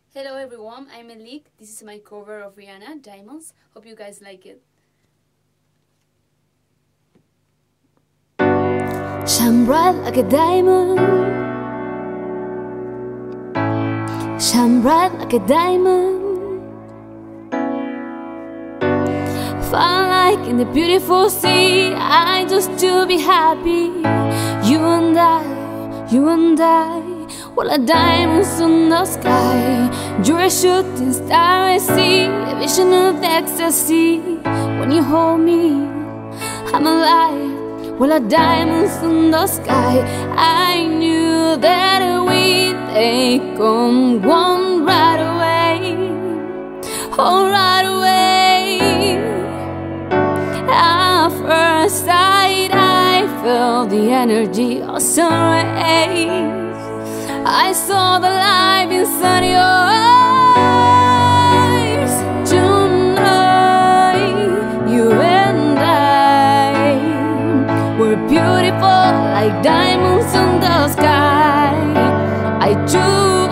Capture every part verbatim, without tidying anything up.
Hello everyone, I'm Malik. This is my cover of Rihanna, Diamonds. Hope you guys like it. Shine bright like a diamond. Shine bright like a diamond. Fun like in the beautiful sea. I just to be happy. You and I, you and I. Well, like diamonds in the sky. You're a shooting star I see. A vision of ecstasy. When you hold me, I'm alive. Well, like diamonds in the sky. I knew that we take on one right away. Oh, right away. At first sight, I felt the energy of sun rays. I saw the light inside your eyes. Tonight, you and I were beautiful like diamonds in the sky. I do,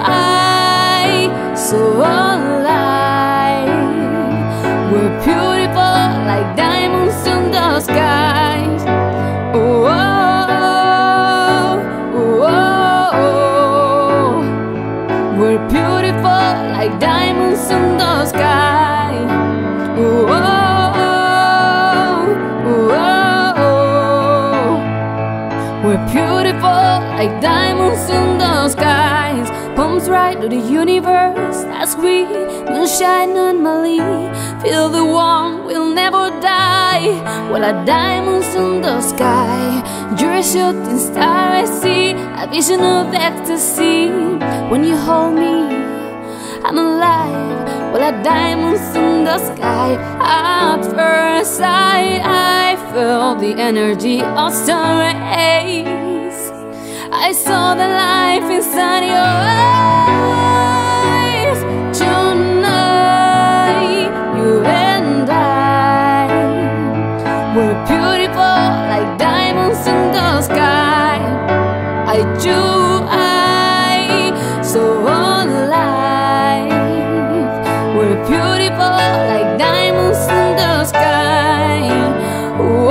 I so alive. We're beautiful like diamonds in the sky. Oh, we're beautiful like diamonds in the sky. Ooh, oh, oh, oh, oh. We're beautiful like diamonds in the skies. Palms right to the universe as we will shine on Mali. Feel the warmth, we'll never die. Well, like diamonds in the sky. You're a shooting star I see. A vision of ecstasy. When you hold me, I'm alive. Well, like diamonds in the sky. At first sight, I felt the energy of sun rays. I saw the life inside your eyes. Tonight, you and I were beautiful like diamonds in the sky. I do, I so alive. We're beautiful like diamonds in the sky. Whoa,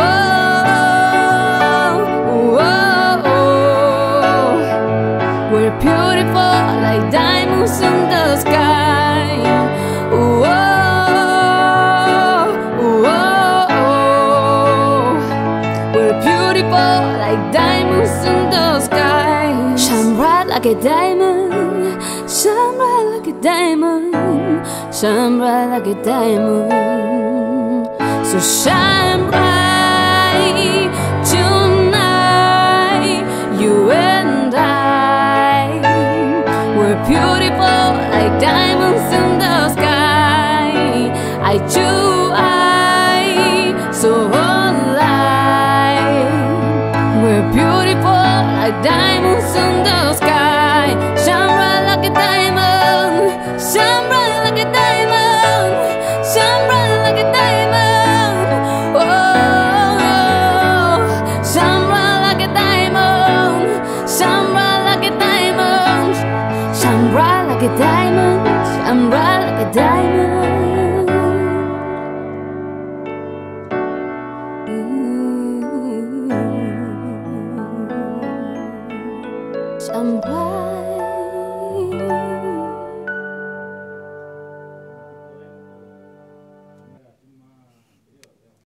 whoa, whoa. We're beautiful like diamonds in the sky. Whoa, whoa. We're beautiful like diamonds in the sky. Shine bright like a diamond. Shine bright like a diamond. Shine bright like a diamond. So shine bright tonight. You and I were beautiful like diamonds in the sky. I choose